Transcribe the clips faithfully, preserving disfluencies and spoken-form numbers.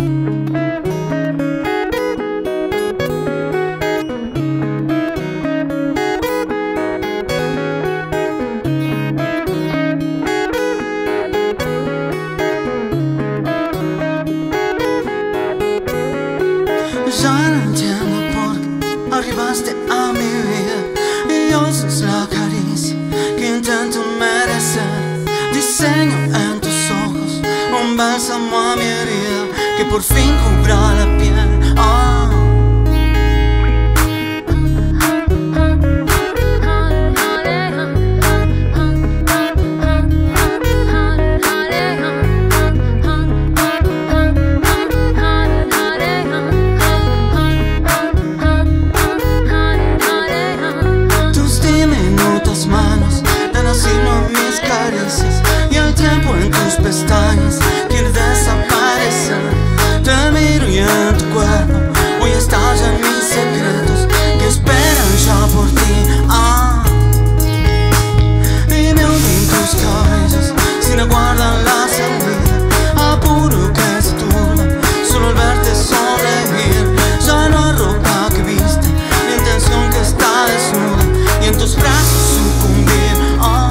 Ya no entiendo por qué arribaste a mi vida y yo sos la caricia que intento merecer. Diseño en tus ojos un bálsamo a mi herida que por fin cubra la piel. Oh. Y el tiempo en tus pestañas quiere desaparecer. Te miro y en tu cuerpo hoy estallan mis secretos que esperan ya por ti. Ah. Y me unen tus cabellos sin aguardar la salida. Apuro que se turba solo al verte sobrevivir. Ya no hay ropa que viste, la intención que está desnuda y en tus brazos sucumbir. Ah.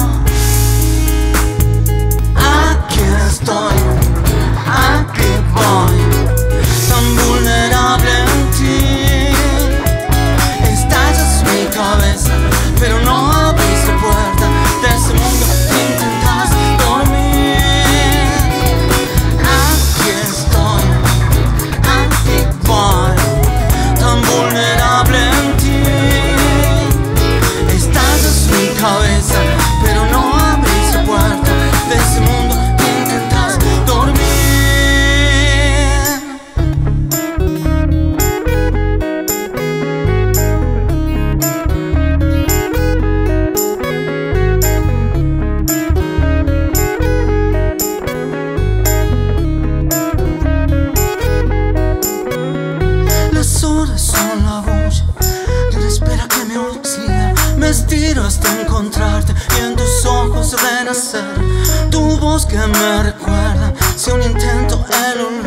Estoy, aquí voy, tan vulnerable en ti. Estallas mi cabeza, pero no abrís la puerta de ese mundo que intentas dormir. Aquí estoy, aquí voy, tan vulnerable en ti. Estallas mi cabeza, pero no abrís la puerta de ese mundo. Son la bulla que te espera que me oxida. Me estiro hasta encontrarte y en tus ojos renacer. Tu voz que me recuerda si aún intento el olvido.